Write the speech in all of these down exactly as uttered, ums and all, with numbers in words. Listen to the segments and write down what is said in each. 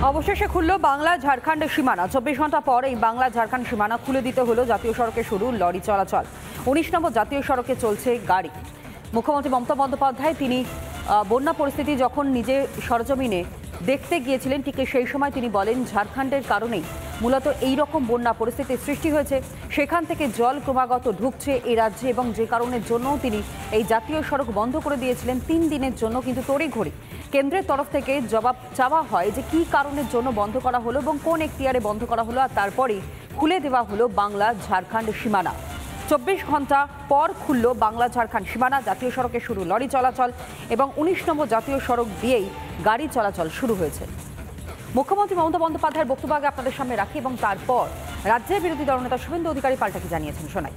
অবশেষে খুলল বাংলা ঝাড়খণ্ড সীমানা। চব্বিশ ঘন্টা পর এই বাংলা ঝাড়খণ্ড সীমানা খুলে দিতে হলো জাতীয় সড়কে শুরু লরি চলাচল। উনিশ নম্বর জাতীয় সড়কে চলছে গাড়ি। মুখ্যমন্ত্রী মমতা বন্দ্যোপাধ্যায় তিনি বন্যা পরিস্থিতি যখন নিজে সরজমিনে দেখতে গিয়েছিলেন, ঠিক সেই সময় তিনি বলেন ঝাড়খণ্ডের কারণেই মূলত এই রকম বন্যা পরিস্থিতির সৃষ্টি হয়েছে। সেখান থেকে জল ক্রমাগত ঢুকছে এই রাজ্যে এবং যে কারণের জন্য তিনি এই জাতীয় সড়ক বন্ধ করে দিয়েছিলেন তিন দিনের জন্য। কিন্তু তড়িঘড়ি কেন্দ্রের তরফ থেকে জবাব চাওয়া হয় যে কী কারণের জন্য বন্ধ করা হলো এবং কোন এখতিয়ারে বন্ধ করা হলো, আর তারপরেই খুলে দেওয়া হলো বাংলা ঝাড়খণ্ড সীমানা। চব্বিশ ঘন্টা পর খুলল বাংলা ঝাড়খণ্ড সীমানা। জাতীয় সড়কে শুরু লরি চলাচল এবং উনিশ নম্বর জাতীয় সড়ক দিয়েই গাড়ি চলাচল শুরু হয়েছে। মুখ্যমন্ত্রী মমতা বন্দ্যোপাধ্যায়ের বক্তব্য আগে আপনাদের সামনে রাখি এবং তারপর রাজ্যের বিরোধী দলনেতা শুভেন্দু অধিকারী পাল্টা কি জানিয়েছেন শোনাই।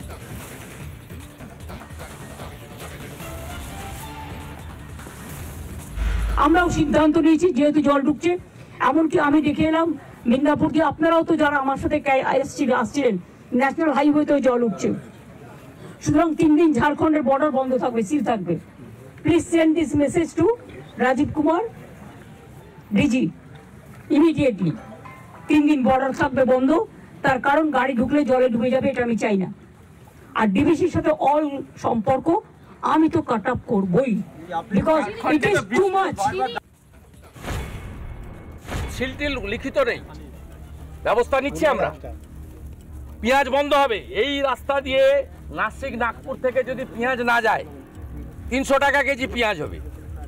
আমরাও সিদ্ধান্ত নিয়েছি, যেহেতু জল ঢুকছে, এমনকি আমি দেখে এলাম মিদনাপুর দিয়ে, আপনারাও তো যারা আমার সাথে আসছিলেন, ন্যাশনাল হাইওয়েতেও জল উঠছে। সুতরাং তিন দিন ঝাড়খণ্ডের বর্ডার বন্ধ থাকবে, সিল থাকবে। Please send this message to Rajiv Kumar DG immediately. তিন দিন বর্ডার থাকবে বন্ধ, তার কারণ গাড়ি ঢুকলে জলে ডুবে যাবে, এটা আমি চাই না। আর ডিবিসির সাথে অল সম্পর্ক আমি তো কাট আপ করবই, because it is too much. সিলটিল লিখিত নেই, ব্যবস্থা নিচ্ছি আমরা। পেঁয়াজ বন্ধ হবে। এই রাস্তা দিয়ে নাসিক নাগপুর থেকে যদি পেঁয়াজ না যায় তিনশো টাকা কেজি পেঁয়াজ হবে।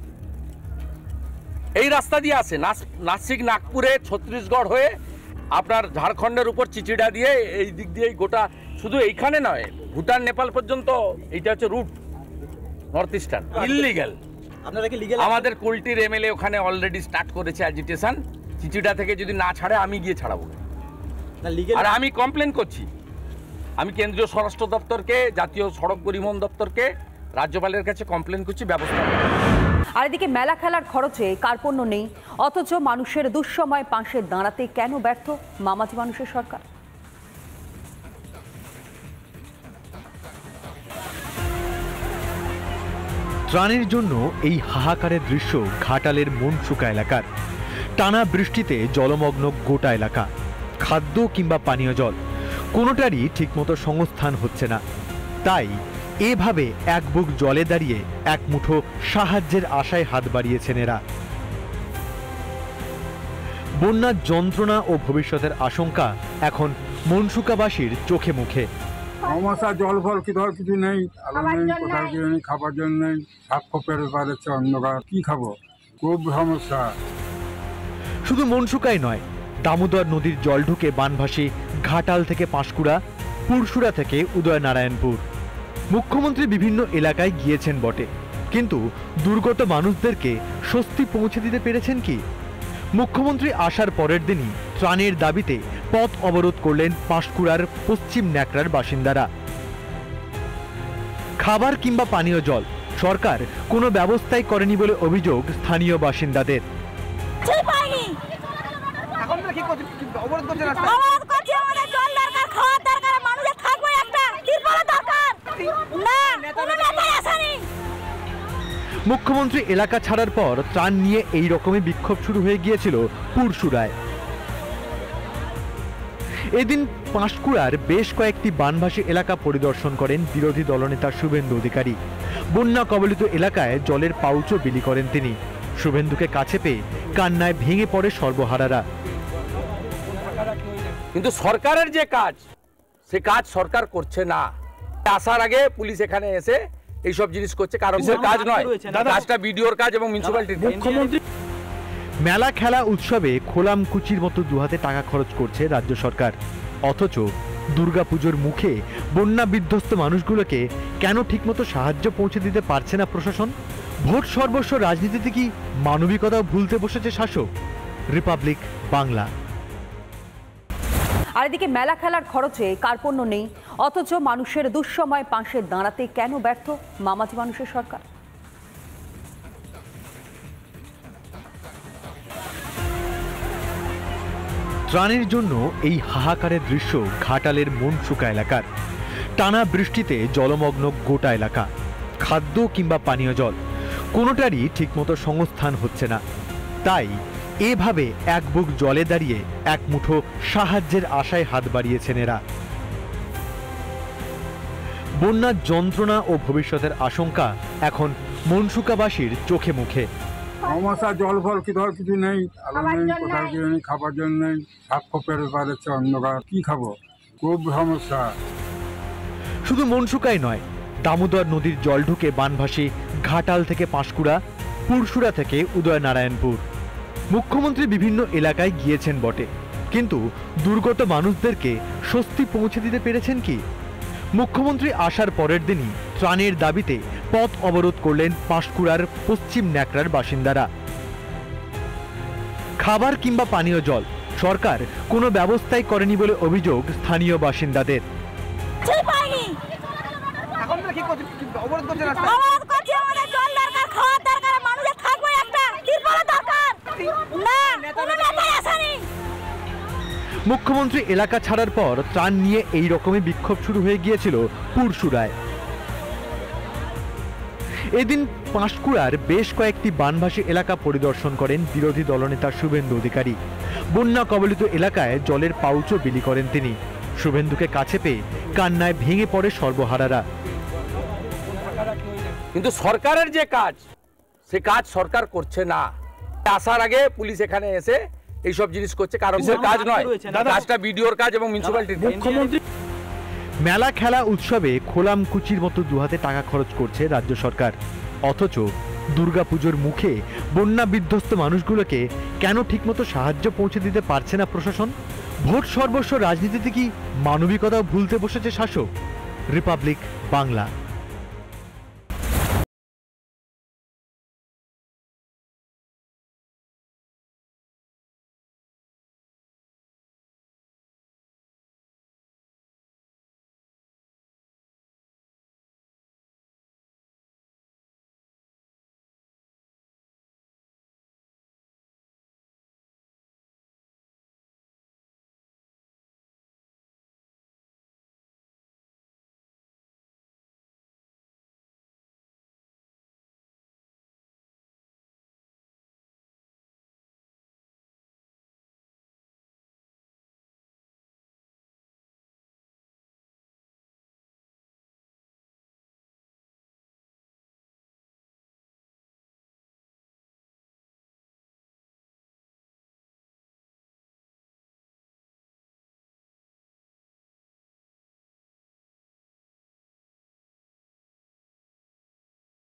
এই রাস্তা দিয়ে আসে নাসিক নাগপুরে ছত্তিশগড় হয়ে আপনার ঝাড়খণ্ডের উপর চিচিড়া দিয়ে এই দিক দিয়ে গোটা, শুধু এইখানে নয়, ভুটান নেপাল পর্যন্ত এইটা হচ্ছে রুট নর্থ ইস্টার্ন। ইললিগ্যাল। আপনারা কি লিগ্যাল? আমাদের কুলটির এমএলএ ওখানে অলরেডি স্টার্ট করেছে অ্যাজিটেশন। চিচিড়া থেকে যদি না ছাড়ে আমি গিয়ে ছাড়াবো, আর আমি কমপ্লেন করছি। আমি কেন্দ্রীয় স্বরাষ্ট্র দপ্তরকে, জাতীয় সড়ক পরিবহন দপ্তরকে, রাজ্যপালের কাছে কমপ্লেন করছি, ব্যবস্থা। আর এদিকে মেলা খেলার খরচে কার্পণ্য নেই, অথচ মানুষের দুঃসময় পাশে দাঁড়াতে কেন ব্যর্থ মামাটি মানুষের সরকার? ত্রাণের জন্য এই হাহাকারের দৃশ্য ঘাটালের মনসুকা এলাকার। টানা বৃষ্টিতে জলমগ্ন গোটা এলাকা। খাদ্য কিংবা পানীয় জল কোনোটারই ঠিকমতো সংস্থান হচ্ছে না। তাই এভাবে এক বুক জলে দাঁড়িয়ে এক মুঠো সাহায্যের আশায় হাত বাড়িয়েছেন এরা। বন্যার যন্ত্রণা ও ভবিষ্যতের আশঙ্কা এখন মনসুকাবাসীর চোখে মুখে। সমস্যা জল ফল কি ধর কিছু নেই, আলো নেই, কোথাও কিছু নেই, খাবার জন্য নেই, সাক্ষ্য পেরে পাচ্ছে অন্ধকার, কি খাবো, খুব সমস্যা। শুধু মনসুকাই নয়, দামোদর নদীর জল ঢুকে বানভাসী ঘাটাল থেকে পাঁশকুড়া, পুরসুরা থেকে উদয়নারায়ণপুর। মুখ্যমন্ত্রী বিভিন্ন এলাকায় গিয়েছেন বটে, কিন্তু দুর্গত মানুষদেরকে স্বস্তি পৌঁছে দিতে পেরেছেন কি? মুখ্যমন্ত্রী আসার পরের দিনই ত্রাণের দাবিতে পথ অবরোধ করলেন পাঁশকুড়ার পশ্চিম ন্যাকড়ার বাসিন্দারা। খাবার কিংবা পানীয় জল সরকার কোনো ব্যবস্থাই করেনি বলে অভিযোগ স্থানীয় বাসিন্দাদের। মুখ্যমন্ত্রী এলাকা ছাড়ার পর ত্রাণ নিয়ে এই রকমই বিক্ষোভ শুরু হয়ে গিয়েছিল পুরসুরায়। এদিন পাঁশকুড়ার বেশ কয়েকটি বানভাসী এলাকা পরিদর্শন করেন বিরোধী দলনেতা শুভেন্দু অধিকারী। বন্যা কবলিত এলাকায় জলের পাউচও বিলি করেন তিনি। শুভেন্দুকে কাছে পেয়ে কান্নায় ভেঙে পড়ে সর্বহারারা। কিন্তু সরকারের যে কাজ, সে কাজ সরকার করছে না। আসার আগে পুলিশ এখানে এসে এইসব জিনিস করছে, কারণ কাজ নয়, কাজটা বিডিওর কাজ এবং মিউনিসিপ্যালিটির। মুখ্যমন্ত্রী মেলা খেলা উৎসবে খোলামকুচির মতো দুহাতে টাকা খরচ করছে রাজ্য সরকার, অথচ দুর্গাপুজোর মুখে বন্যা বিধ্বস্ত মানুষগুলোকে কেন ঠিকমতো সাহায্য পৌঁছে দিতে পারছে না প্রশাসন? ভোট সর্বস্ব রাজনীতিতে কি মানবিকতাও ভুলতে বসেছে শাসক? রিপাবলিক বাংলা। আর এদিকে মেলা খেলার খরচে কার্পণ্য নেই, অথচ মানুষের দুঃসময় পাশে দাঁড়াতে কেন ব্যর্থ মামাটি মানুষের সরকার? ত্রাণের জন্য এই হাহাকারের দৃশ্য ঘাটালের মনসুকা এলাকার। টানা বৃষ্টিতে জলমগ্ন গোটা এলাকা। খাদ্য কিংবা পানীয় জল কোনোটারই ঠিকমতো সংস্থান হচ্ছে না। তাই এভাবে এক বুক জলে দাঁড়িয়ে এক মুঠো সাহায্যের আশায় হাত বাড়িয়েছেন এরা। বন্যার যন্ত্রণা ও ভবিষ্যতের আশঙ্কা এখন মনসুকাবাসীর চোখে মুখে। সমস্যা জল ফল কি ধর কিছু নেই, আলো নেই, কোথাও কিছু নেই, খাবার জন্য নেই, সাপ খোপের ব্যাপার হচ্ছে, অন্ধকার, কি খাবো, খুব সমস্যা। শুধু মনসুকাই নয়, দামোদর নদীর জল ঢুকে বানভাসী ঘাটাল থেকে পাঁশকুড়া, পুরসুরা থেকে উদয়নারায়ণপুর। মুখ্যমন্ত্রী বিভিন্ন এলাকায় গিয়েছেন বটে, কিন্তু দুর্গত মানুষদেরকে স্বস্তি পৌঁছে দিতে পেরেছেন কি? মুখ্যমন্ত্রী আসার পরের দিনই ত্রাণের দাবিতে পথ অবরোধ করলেন পাঁশকুড়ার পশ্চিম ন্যাকড়ার বাসিন্দারা। খাবার কিংবা পানীয় জল সরকার কোনো ব্যবস্থাই করেনি বলে অভিযোগ স্থানীয় বাসিন্দাদের। মুখ্যমন্ত্রী এলাকা ছাড়ার পর ত্রাণ নিয়ে এই রকমই বিক্ষোভ শুরু হয়ে গিয়েছিল পুরসুরায়। এদিন পাঁশকুড়ার বেশ কয়েকটি বানভাসী এলাকা পরিদর্শন করেন বিরোধী দলনেতা শুভেন্দু অধিকারী। বন্যা কবলিত এলাকায় জলের পাউচও বিলি করেন তিনি। শুভেন্দুকে কাছে পেয়ে কান্নায় ভেঙে পড়ে সর্বহারারা। কিন্তু সরকারের যে কাজ, সে কাজ সরকার করছে না। আসার আগে পুলিশ এখানে এসে এইসব জিনিস করছে, কারণ কাজ নয়, কাজটা বিডিওর কাজ এবং মিউনিসিপ্যালিটির। মুখ্যমন্ত্রী মেলা খেলা উৎসবে খোলাম কুচির মতো দুহাতে টাকা খরচ করছে রাজ্য সরকার, অথচ দুর্গাপুজোর মুখে বন্যা বিধ্বস্ত মানুষগুলোকে কেন ঠিকমতো সাহায্য পৌঁছে দিতে পারছে না প্রশাসন? ভোট সর্বস্ব রাজনীতিতে কি মানবিকতাও ভুলতে বসেছে শাসক? রিপাবলিক বাংলা।